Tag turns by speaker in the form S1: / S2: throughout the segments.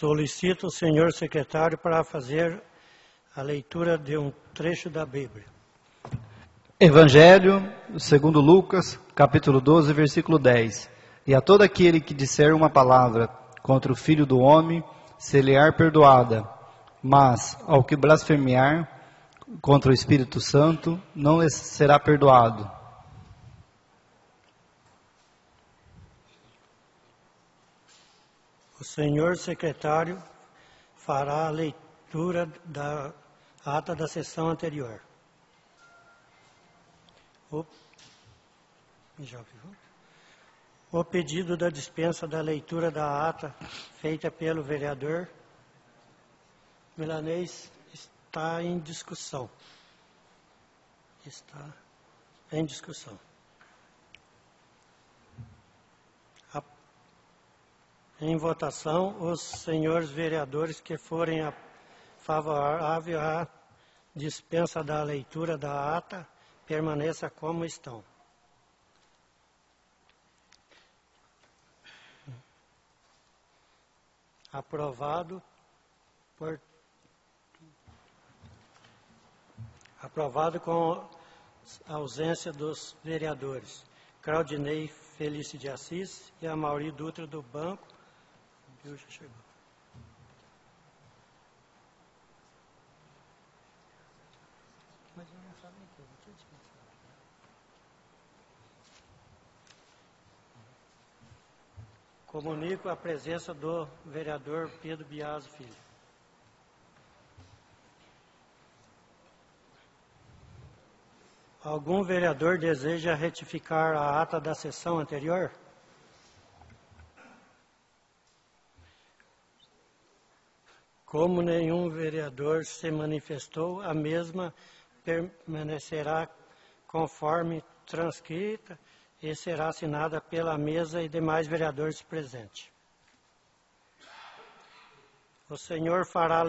S1: Solicito o senhor secretário para fazer a leitura de um trecho da Bíblia.
S2: Evangelho, segundo Lucas, capítulo 12, versículo 10. E a todo aquele que disser uma palavra contra o Filho do Homem, se-lhe-á perdoada. Mas, ao que blasfemear contra o Espírito Santo, não lhe será perdoado.
S1: O senhor secretário fará a leitura da ata da sessão anterior. O pedido da dispensa da leitura da ata feita pelo vereador Milanês está em discussão. Está em discussão. Em votação, os senhores vereadores que forem favoráveis à dispensa da leitura da ata, permaneça como estão. Aprovado com a ausência dos vereadores Claudinei Felício de Assis e Amaury Dutra do Banco. Já chegou. Mas eu não sabia que eu não tinha dispensado. Comunico a presença do vereador Pedro Biaso Filho. Algum vereador deseja retificar a ata da sessão anterior? Como nenhum vereador se manifestou, a mesma permanecerá conforme transcrita e será assinada pela mesa e demais vereadores presentes. O senhor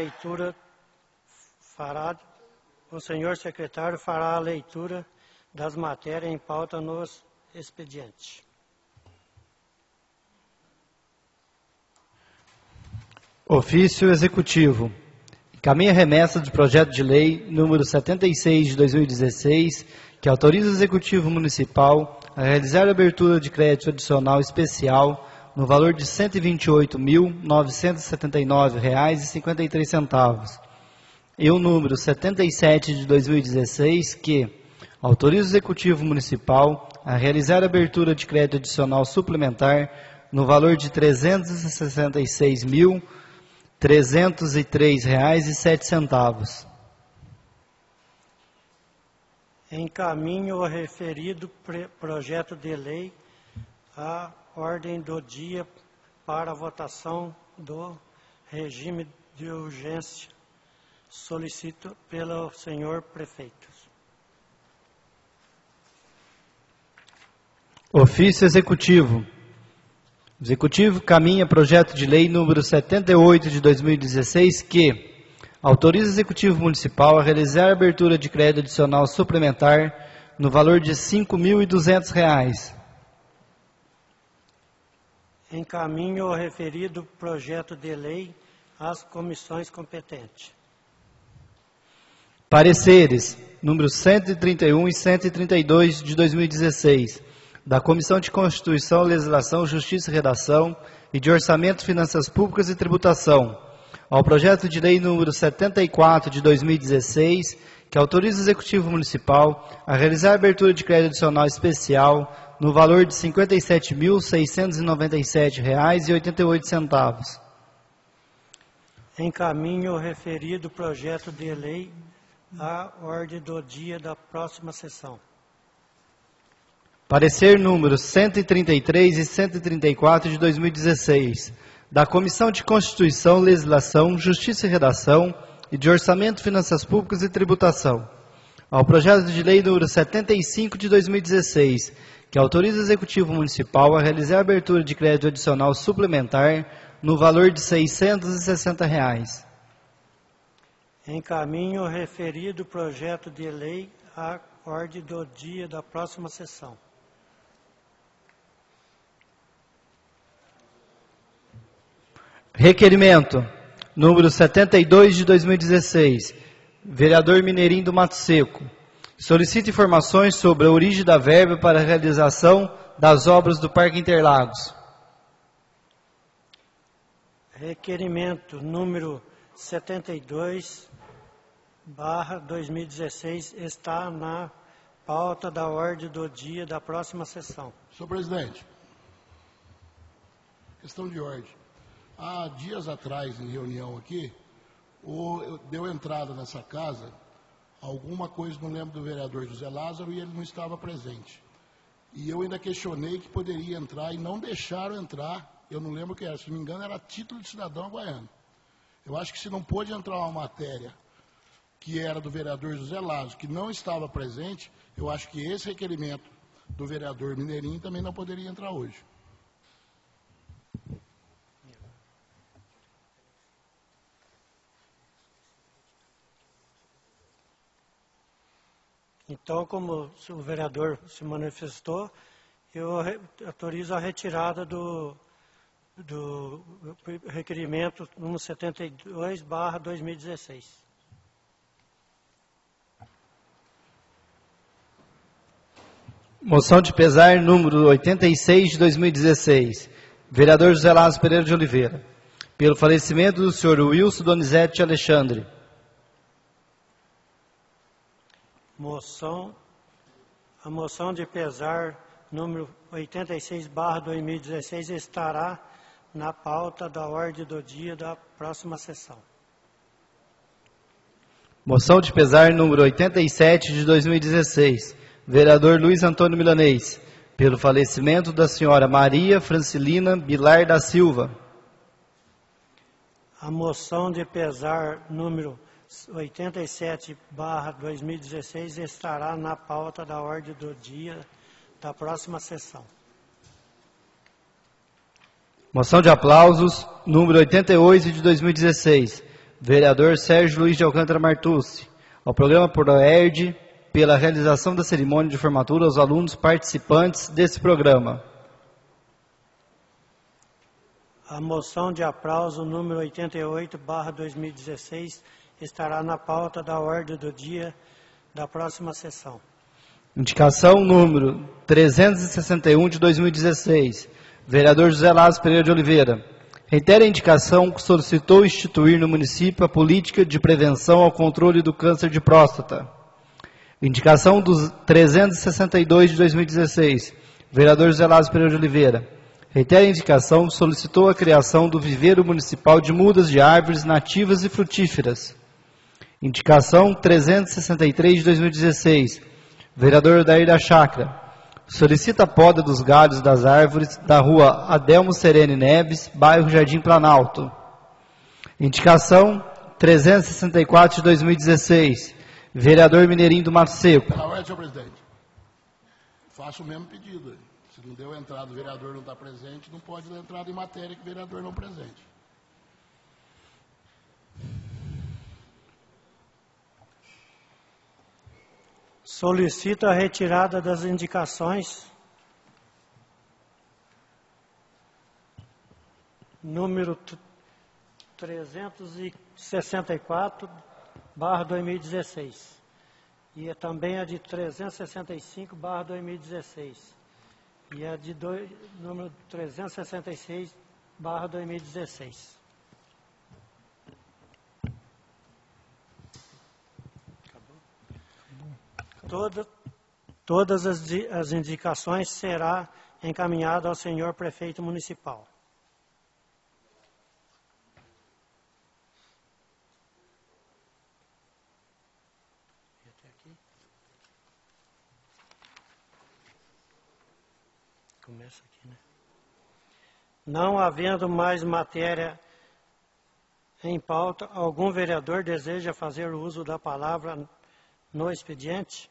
S1: secretário fará a leitura das matérias em pauta nos expedientes.
S2: Ofício Executivo. Encaminha remessa de projeto de lei número 76 de 2016, que autoriza o Executivo Municipal a realizar a abertura de crédito adicional especial no valor de R$ 128.979,53. E o número 77 de 2016, que autoriza o Executivo Municipal a realizar a abertura de crédito adicional suplementar no valor de R$ 366.303,07.
S1: Encaminho o referido projeto de lei à ordem do dia para a votação do regime de urgência. Solicito pelo senhor prefeito.
S2: Ofício Executivo. O Executivo caminha projeto de lei número 78 de 2016, que autoriza o Executivo Municipal a realizar a abertura de crédito adicional suplementar no valor de R$ 5.200.
S1: Encaminho o referido projeto de lei às comissões competentes.
S2: Pareceres número 131 e 132 de 2016, da Comissão de Constituição, Legislação, Justiça e Redação e de Orçamento, Finanças Públicas e Tributação, ao projeto de lei número 74 de 2016, que autoriza o Executivo Municipal a realizar a abertura de crédito adicional especial no valor de R$ 57.697,88.
S1: Encaminho o referido projeto de lei à ordem do dia da próxima sessão.
S2: Parecer números 133 e 134 de 2016, da Comissão de Constituição, Legislação, Justiça e Redação e de Orçamento, Finanças Públicas e Tributação, ao projeto de lei número 75 de 2016, que autoriza o Executivo Municipal a realizar a abertura de crédito adicional suplementar no valor de R$ 660.
S1: Encaminho o referido projeto de lei à ordem do dia da próxima sessão.
S2: Requerimento número 72 de 2016. Vereador Mineirinho do Mato Seco. Solicita informações sobre a origem da verba para a realização das obras do Parque Interlagos.
S1: Requerimento número 72/2016 está na pauta da ordem do dia da próxima sessão.
S3: Senhor presidente, questão de ordem. Há dias atrás, em reunião aqui, deu entrada nessa casa alguma coisa, não lembro do vereador José Lázaro, e ele não estava presente. E eu ainda questionei que poderia entrar e não deixaram entrar. Eu não lembro o que era, se não me engano era título de cidadão goiano. Eu acho que se não pôde entrar uma matéria que era do vereador José Lázaro, que não estava presente, eu acho que esse requerimento do vereador Mineirinho também não poderia entrar hoje.
S1: Então, como o vereador se manifestou, eu autorizo a retirada do requerimento número 72/2016.
S2: Moção de pesar número 86 de 2016. Vereador José Lázaro Pereira de Oliveira. Pelo falecimento do senhor Wilson Donizete Alexandre.
S1: A moção de pesar número 86/2016 estará na pauta da ordem do dia da próxima sessão.
S2: Moção de pesar número 87 de 2016. Vereador Luiz Antônio Milanês. Pelo falecimento da senhora Maria Francilina Bilar da Silva.
S1: A moção de pesar número 87/2016 estará na pauta da ordem do dia da próxima sessão.
S2: Moção de aplausos número 88 de 2016. Vereador Sérgio Luiz de Alcântara Martucci. Ao programa ProERD, pela realização da cerimônia de formatura aos alunos participantes desse programa.
S1: A moção de aplauso número 88/2016 estará na pauta da ordem do dia da próxima sessão.
S2: Indicação número 361 de 2016. Vereador José Lázaro Pereira de Oliveira. Reitera a indicação que solicitou instituir no município a política de prevenção ao controle do câncer de próstata. Indicação dos 362 de 2016. Vereador José Lázaro Pereira de Oliveira. Reitera a indicação que solicitou a criação do viveiro municipal de mudas de árvores nativas e frutíferas. Indicação 363 de 2016. Vereador Odair da Chácara. Solicita a poda dos galhos das árvores da rua Adelmo Serene Neves, bairro Jardim Planalto. Indicação 364 de 2016. Vereador Mineirinho do Mato Seco.
S3: Na ordem, senhor presidente. Faço o mesmo pedido. Se não deu entrada, o vereador não está presente, não pode dar entrada em matéria que o vereador não presente.
S1: Solicito a retirada das indicações número 364/2016 e também a de 365/2016 e a de número 366/2016. Todas as indicações serão encaminhadas ao senhor prefeito municipal. Começa aqui, né? Não havendo mais matéria em pauta, algum vereador deseja fazer uso da palavra no expediente?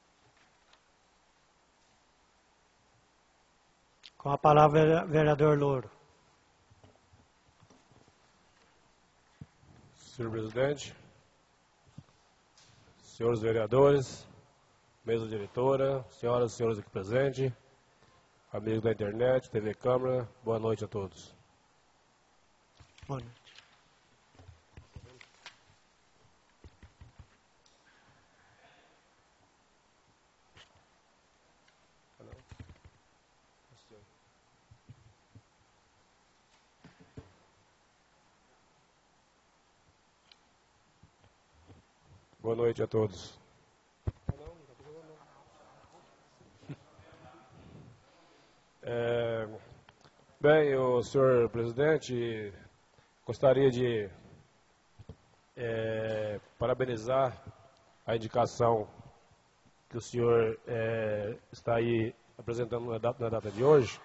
S1: Com a palavra, vereador Louro.
S4: Senhor presidente, senhores vereadores, mesa diretora, senhoras e senhores aqui presentes, amigos da internet, TV Câmara, boa noite a todos.
S1: Boa noite.
S4: Boa noite a todos. Bem, o senhor presidente, gostaria de parabenizar a indicação que o senhor está aí apresentando na data de hoje.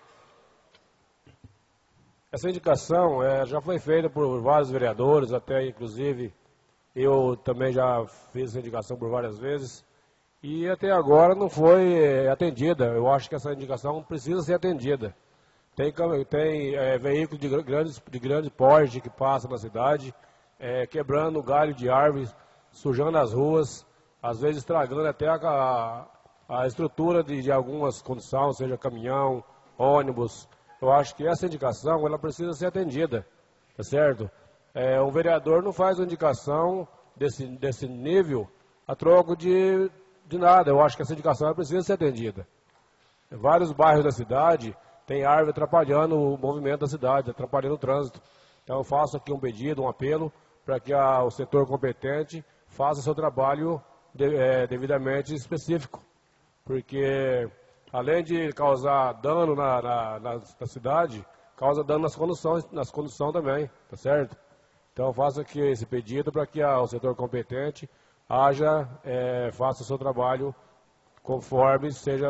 S4: Essa indicação já foi feita por vários vereadores, até inclusive eu também já fiz essa indicação por várias vezes, e até agora não foi atendida. Eu acho que essa indicação precisa ser atendida. Tem veículos de grande porte que passam na cidade, quebrando galho de árvores, sujando as ruas, às vezes estragando até a estrutura de algumas condições, seja caminhão, ônibus. Eu acho que essa indicação ela precisa ser atendida, tá certo? Um vereador não faz uma indicação desse nível a troco de nada. Eu acho que essa indicação ela precisa ser atendida. Em vários bairros da cidade tem árvore atrapalhando o movimento da cidade, atrapalhando o trânsito. Então eu faço aqui um pedido, um apelo, para que o setor competente faça seu trabalho devidamente específico. Porque além de causar dano na cidade, causa dano nas conduções também, tá certo? Então eu faço aqui esse pedido para que o setor competente faça o seu trabalho conforme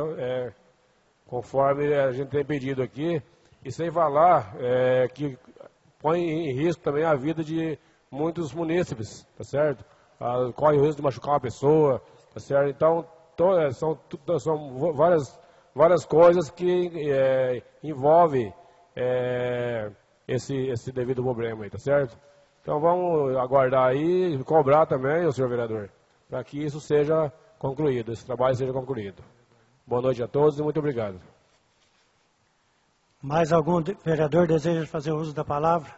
S4: a gente tem pedido aqui, e sem falar que põe em risco também a vida de muitos munícipes, tá certo? Corre o risco de machucar uma pessoa, tá certo? Então, são várias coisas que envolvem esse devido problema aí, tá certo? Então vamos aguardar aí e cobrar também, senhor vereador, para que isso seja concluído, esse trabalho seja concluído. Boa noite a todos e muito obrigado.
S1: Mais algum vereador deseja fazer uso da palavra?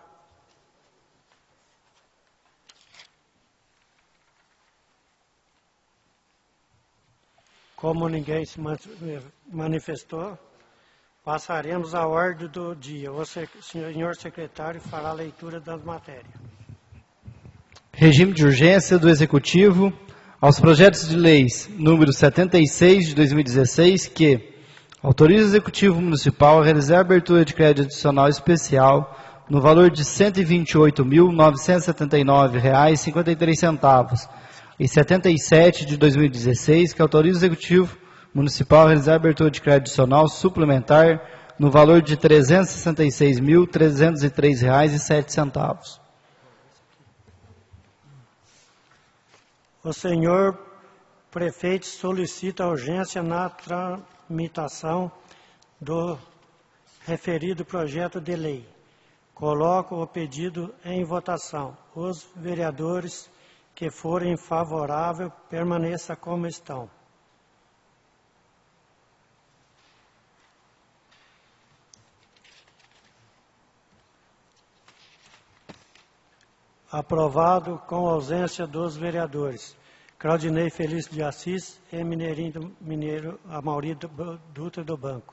S1: Como ninguém se manifestou, passaremos à ordem do dia. O senhor secretário fará a leitura das matérias.
S2: Regime de urgência do Executivo aos projetos de leis número 76 de 2016, que autoriza o Executivo Municipal a realizar a abertura de crédito adicional especial no valor de R$ 128.979,53, e 77 de 2016, que autoriza o Executivo Municipal a realizar a abertura de crédito adicional suplementar no valor de R$ 366.303,07.
S1: O senhor prefeito solicita urgência na tramitação do referido projeto de lei. Coloco o pedido em votação. Os vereadores que forem favoráveis, permaneçam como estão. Aprovado com ausência dos vereadores Claudinei Felício de Assis e Mineirinho do Mineiro Amauri Dutra do Banco.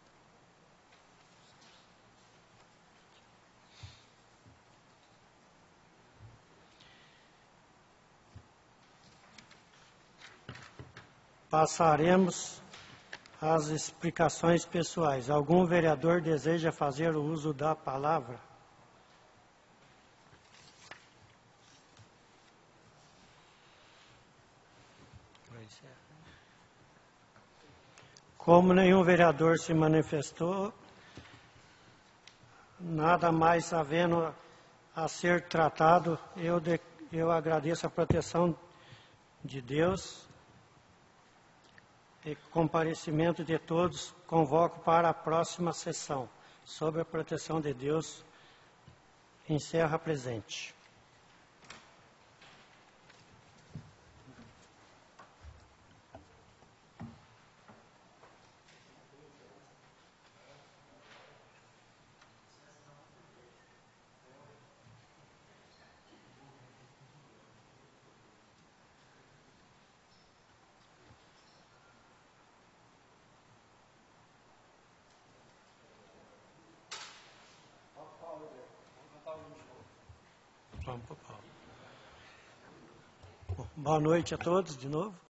S1: Passaremos às explicações pessoais. Algum vereador deseja fazer o uso da palavra? Como nenhum vereador se manifestou, nada mais havendo a ser tratado, eu agradeço a proteção de Deus e comparecimento de todos. Convoco para a próxima sessão. Sob a proteção de Deus, encerra presente. Vamos para o Paulo. Bom, boa noite a todos de novo.